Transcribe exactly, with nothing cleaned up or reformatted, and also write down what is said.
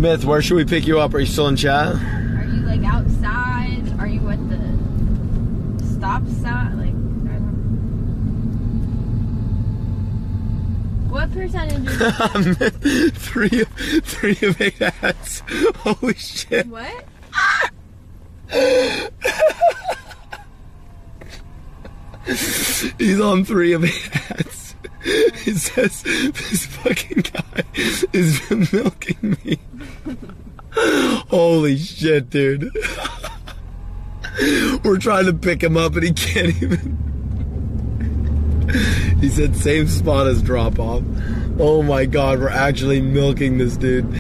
Myth, where should we pick you up? Are you still in chat? Are you like outside? Are you at the stop sign? Like, I don't know. What percentage is three of three of eight hats. Holy shit. What? He's on three of eight hats. He says this fucking guy is milking me. Holy shit, dude. We're trying to pick him up and he can't even. He said same spot as drop off. Oh my god, we're actually milking this dude.